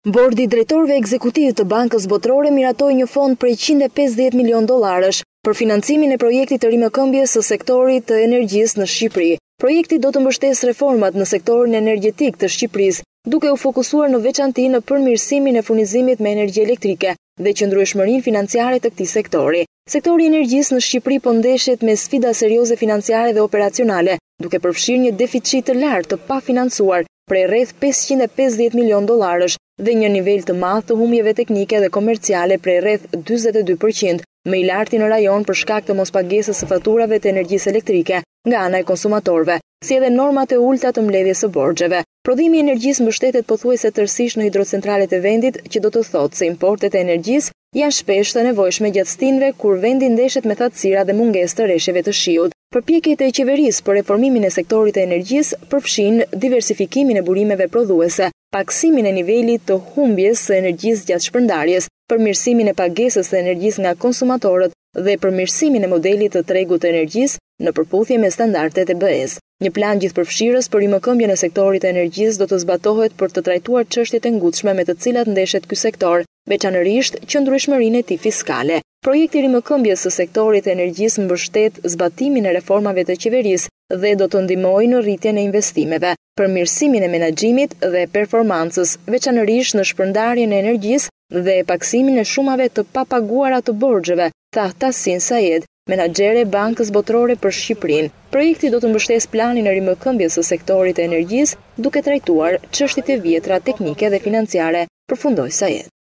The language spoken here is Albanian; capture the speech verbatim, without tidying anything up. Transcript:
Bordi i drejtorëve ekzekutiv të Bankës Botërore miratoi një fond prej njëqind e pesëdhjetë milion dollarësh për financimin e projektit të rimëkëmbjes së sektorit të energjisë në Shqipëri. Projekti do të mbështesë reformat në sektorin energjetik të Shqipërisë, duke u fokusuar në veçanti në përmirësimin e furnizimit me energji elektrike dhe qëndrueshmërinë financiare të këtij sektori. Sektori i energjisë në Shqipëri po ndeshet me sfida serioze financiare dhe operacionale, duke përfshirë një deficit të lartë të pafinancuar prej rreth pesëqind e pesëdhjetë milion dollarësh dhe një nivel të madh të humbjeve teknike dhe komerciale prej rreth njëzet e dy përqind, më i larti në rajon për shkak të mospagesës së faturave të energjisë elektrike nga ana e konsumatorëve, si edhe normat e ulta të mbledhjes së borxheve. Prodhimi i energjisë mbështetet pothuajse tërësisht në hidrocentralet e vendit, që do të thotë se importet e energjisë janë shpesh të nevojshme gjatë stinëve kur vendi ndeshet me thatësira dhe mungesë të rreshjeve të shiut. Përpjekjet e qeverisë për reformimin e sektorit të energjisë përfshin diversifikimin e burimeve prodhuese, paksimin e nivelit të humbjes së energjisë gjatë shpërndarjes, përmirësimin e pagesës së energjisë nga konsumatorët dhe përmirësimin e modelit të tregut të energjisë në përputhje me standardet e B E-s. Një plan gjithëpërfshirës për rimëkëmbjen e sektorit të energjisë do të zbatohet për të trajtuar çështjet e ngutshme me të cilat ndeshet ky sektor, veçanërisht qëndrueshmërinë e tij fiskale. Projekti i rimëkëmbjes së sektorit të energjisë mbështet zbatimin e reformave të qeverisë dhe do të ndihmojë në rritjen e investimeve, përmirësimin e menaxhimit dhe performancës, veçanërisht në shpërndarjen e energjisë dhe paksimin e shumave të papaguara të borxheve, tha Tahsin Said, menaxhere e Bankës Botërore për Shqipërinë. Projekti do të mbështesë planin e rimëkëmbjes së sektorit të energjisë, duke trajtuar çështjet e vjetra teknike dhe financiare, përfundoi Said.